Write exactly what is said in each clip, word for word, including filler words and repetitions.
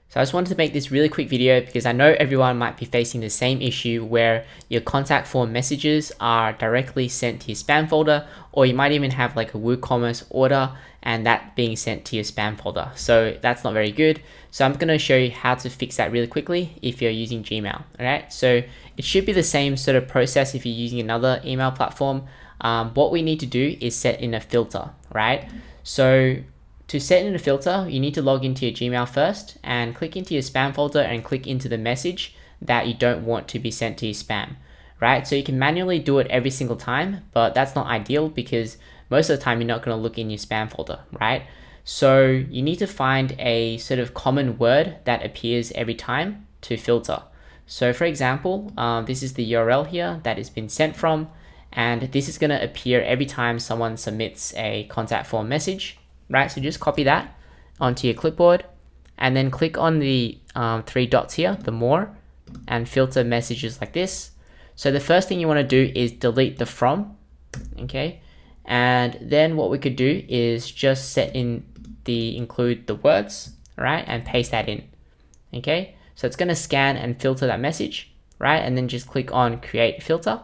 So I just wanted to make this really quick video because I know everyone might be facing the same issue where your contact form messages are directly sent to your spam folder, or you might even have like a WooCommerce order and that being sent to your spam folder. So that's not very good. So I'm going to show you how to fix that really quickly if you're using Gmail. All right, so it should be the same sort of process if you're using another email platform. Um, what we need to do is set in a filter, right? So to set in a filter, you need to log into your Gmail first and click into your spam folder and click into the message that you don't want to be sent to your spam, right? So you can manually do it every single time, but that's not ideal because most of the time you're not going to look in your spam folder, right? So you need to find a sort of common word that appears every time to filter. So for example, um, this is the U R L here that it's been sent from, and this is going to appear every time someone submits a contact form message. Right, so just copy that onto your clipboard and then click on the um, three dots here, the more, and filter messages like this. So the first thing you want to do is delete the from, okay? And then what we could do is just set in the include the words, right? And paste that in, okay? So it's going to scan and filter that message, right? And then just click on create filter.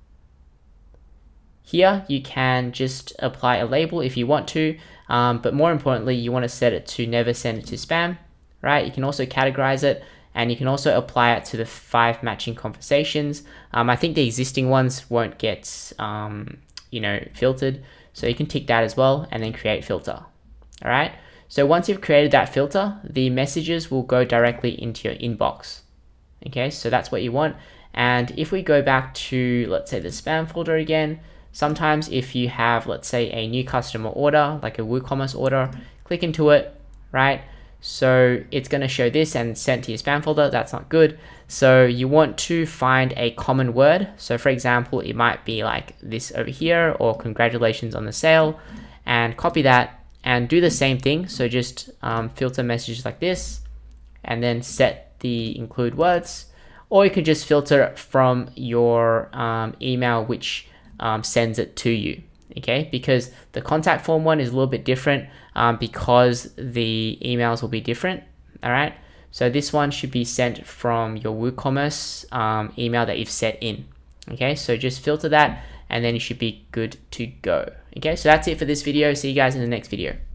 Here you can just apply a label if you want to, um, but more importantly, you want to set it to never send it to spam, right? You can also categorize it, and you can also apply it to the five matching conversations. Um, I think the existing ones won't get, um, you know, filtered, so you can tick that as well, and then create filter. All right. So once you've created that filter, the messages will go directly into your inbox. Okay, so that's what you want. And if we go back to, let's say, the spam folder again. Sometimes if you have, let's say, a new customer order, like a WooCommerce order, click into it, right? So it's going to show this and sent to your spam folder. That's not good. So you want to find a common word. So for example, it might be like this over here, or congratulations on the sale, and copy that and do the same thing. So just um, filter messages like this and then set the include words, or you could just filter from your um, email, which Um, sends it to you, okay? Because the contact form one is a little bit different um, because the emails will be different, all right? So this one should be sent from your WooCommerce um, email that you've set in, okay? So just filter that and then you should be good to go, okay? So that's it for this video. See you guys in the next video.